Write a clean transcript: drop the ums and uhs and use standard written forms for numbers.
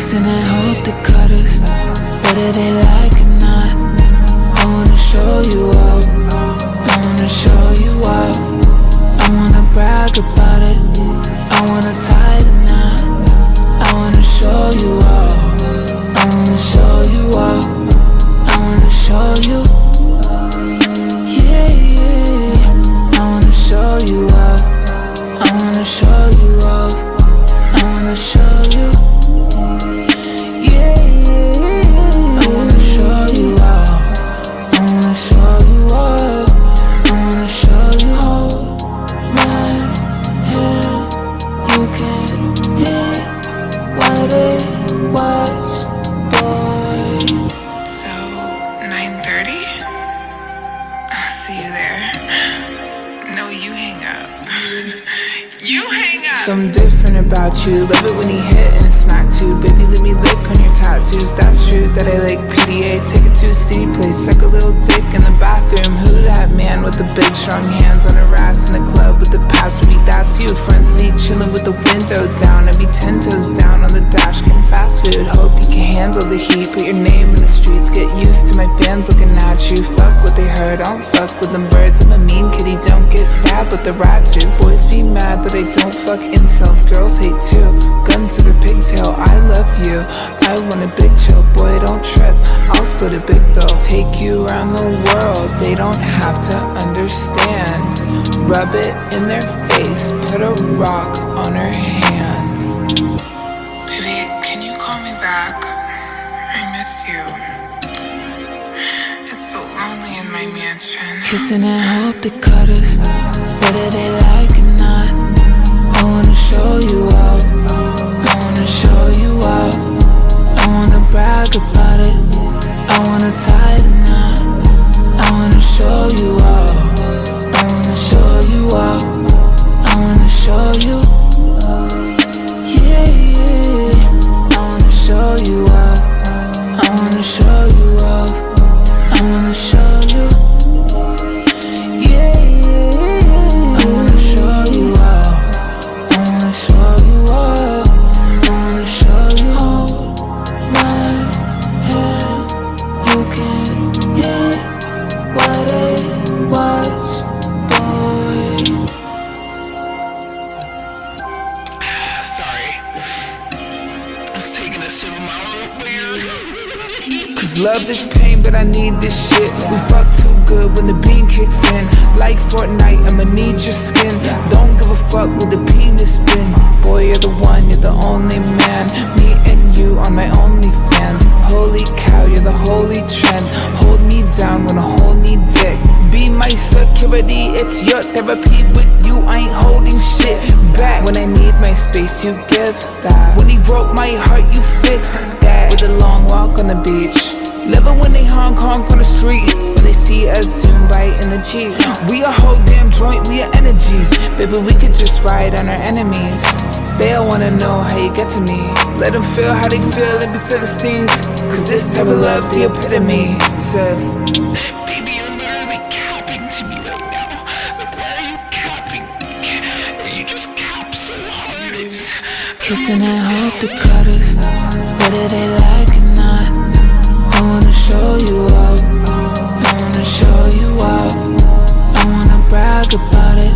Kissing and hope they cut us, whether they like it or not. I wanna show you off, I wanna show you off. I wanna brag about it, I wanna tie the knot. I wanna show you off, I wanna show you off. I wanna show you, yeah, yeah. I wanna show you off, I wanna show you off. I wanna show you, yeah, yeah. I wanna show you off, I wanna show you off. I wanna show you, hold my hand. You can hit what it was, boy. So, 9:30? I'll see you there. No, you hang up. You hang up! Something different about you, love it when you hit and it smack too. Baby, let me lick on your tattoos, that's true that I like PDA. Take it to a city place, suck a little dick in the bathroom. Who that man with the big strong hands on her ass in the club with the pass? Baby, that's you, front seat chilling with the window down. I be 10 toes down on the dash, getting fast food. Hope you can handle the heat, put your name in the streets. Get used to my fans looking at you. Fuck what they heard, I don't fuck with them birds. I'm a mean kitty, don't get stabbed with the rat too. Boys be mad that I don't fuck incels, girls hate too. Gun to the pigtail, I love you, I want a big chill. Boy, don't trip, I'll split a big bill. Take you around the world, they don't have to understand. Rub it in their face, put a rock on her hand. Baby, can you call me back? I miss you. It's so lonely in my mansion. Kissing and hope they cut us, whether they like it or not. I wanna show you off, I wanna show you off. I wanna brag about it, I wanna tie the knot. I wanna show you off, I wanna show you off. I wanna show you, yeah, yeah. I wanna show you off, I wanna show you off. I wanna show you, yeah, yeah. I wanna show you off, I wanna show you off. I wanna show you, hold my hand. You can hit what it was, boy. Sorry. I was taking a sip of my own beer. Cause love is pain, but I need this shit. We fuck too good when the bean kicks in. Like Fortnite, I'ma need your skin. Don't give a fuck with the penis spin. Boy, you're the one, you're the only man. Me and you are my only fans. Holy cow, you're the holy trend. Hold me down when I hold me dick. Be my security, it's your therapy. With you, I ain't holding shit back. When I need my space, you give that. When he broke my heart, you fixed that. With a long walk on the beach, living when they honk on the street. When they see us zoom by in the Jeep. We a whole damn joint, we a energy. Baby, we could just ride on our enemies. They all wanna know how you get to me. Let them feel how they feel, let me feel the stings. Cause this type of love's the epitome. Said, Baby, you're literally capping to me right now. Like, why are you capping? You just cap so hard. kissing and hope they cut us, whether they like it or not. I wanna show you off, I wanna show you off. I wanna brag about it,